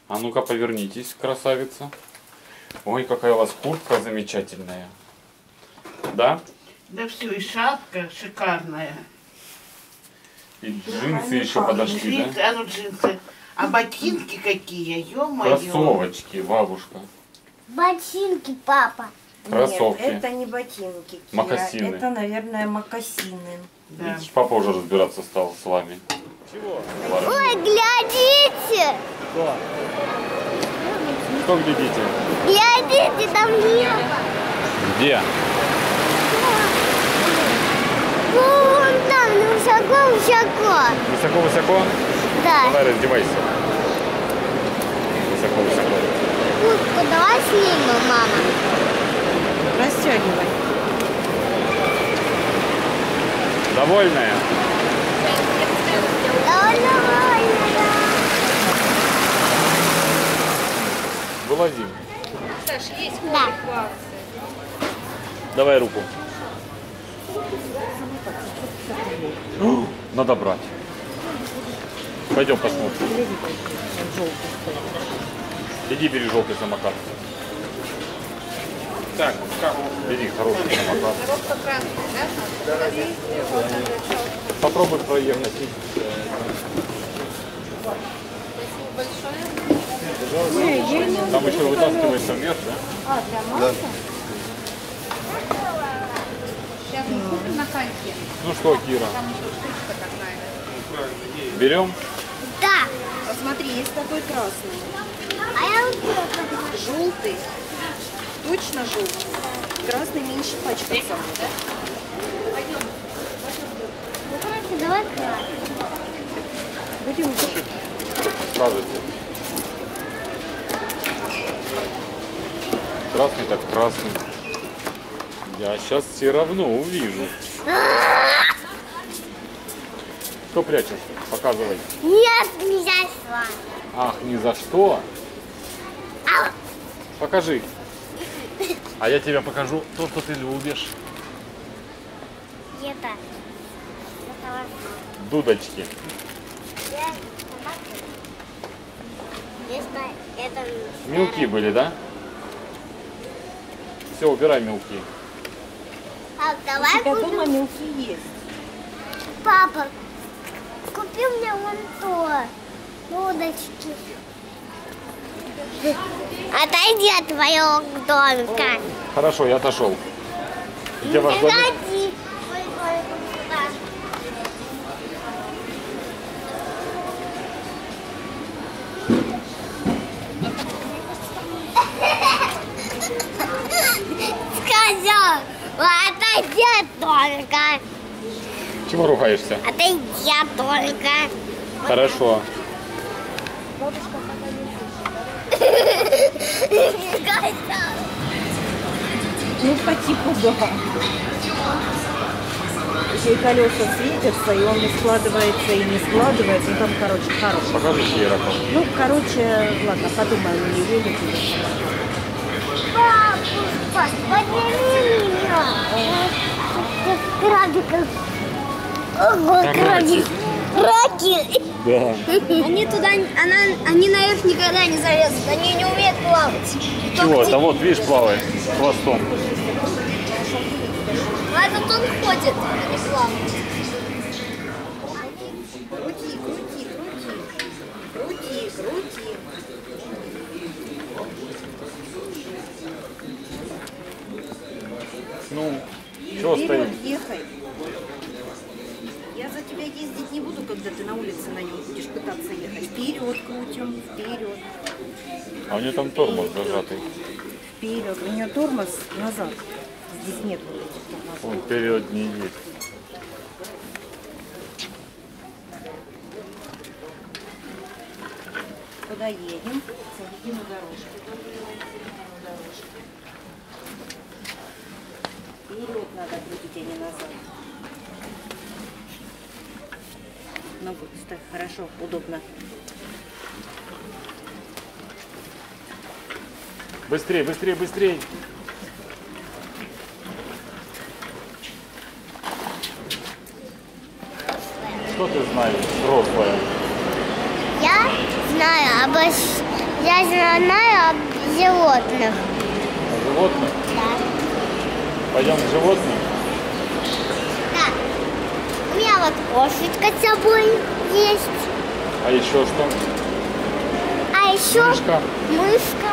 А ну-ка повернитесь, красавица. Ой, какая у вас куртка замечательная. Да? Да все, и шапка шикарная. И джинсы еще подошли, Джинсы, да? а ну джинсы. А ботинки какие, ё-моё. Кроссовочки, бабушка. Ботинки, папа. Кроссовки. Нет, это не ботинки, Кира. Мокасины. Это, наверное, мокасины. Да. Видишь, папа уже разбираться стал с вами. Чего? Ой, глядите! Что? Что глядите? Глядите, там небо. Где? Вон там, высоко-высоко. Высоко-высоко? Да. Давай раздевайся. Высоко-высоко. Куртку давай снимем, мама. Расстегивай. Довольная? Довольно, Вылазим. Саш, есть да. коврик в акции. Давай руку. Надо брать. Пойдем посмотрим. Иди бери желтый самокат. Так, бери хороший самокат. Коробка красная, да? Попробуй проехать. Спасибо большое. Там еще вытаскивается вверх, да? Да. Сейчас мы купим на кальке. Ну что, Кира, Там еще штучка такая. берем? Да. Посмотри, есть такой красный. А я вот это. Желтый. Точно желтый. Красный меньше пачкаться. Ну, короче, давай красный. Будем Скажите. Красный так красный. Я сейчас все равно увижу. Что прячешь? Показывай. Нет, нельзя с вами. Ах, ни за что. Покажи. А я тебе покажу то, что ты любишь. Это. Дудочки. Это. Мелки были, да? Все, убирай мелки. Пап, У давай тебя купим. дома мелки есть. Папа, купи мне вон то. Удочки. Отойди от твоего домика. Хорошо, я отошел. Где ваш Не домик? ходи. Ой, ой, куда? Сказал, отойди от домика. Чего ругаешься? Отойди от домика. Хорошо. Сказал. Ну, по типу, да. Еще и колеса светятся, и он не складывается, и не складывается. Ну, там, короче, хороший. Покажи Широков. Ну, короче, ладно, подумаем, не едет. Папа, подними меня. Крабиков. Ого, крабик. Раки. Да. Они туда, они наверх никогда не залезут. Они не умеют плавать. Чего? Да вот, видишь, плавает хвостом. А этот он ходит, а не плавает. Крути, крути, крути. Крути, крути. Ну, чего Вперед стоим? ехай. Я за тебя ездить не буду, когда ты на улице на нем будешь пытаться ехать. Вперед крутим, вперед. А у нее там тормоз зажатый. Вперед. У нее тормоз назад. Здесь нет вот этих тормозов. Он вперед не есть. Куда едем? Середину дорожки. Середину дорожки. Вперед надо крутить, а не назад. Ну, так, хорошо, удобно. Быстрей, быстрей, быстрей. Что ты знаешь, взрослая? Я знаю Я знаю об животных. Животных? Да. Пойдем к животным? Да. У меня вот кошечка с собой есть. А еще что? А еще Мышка. мышка.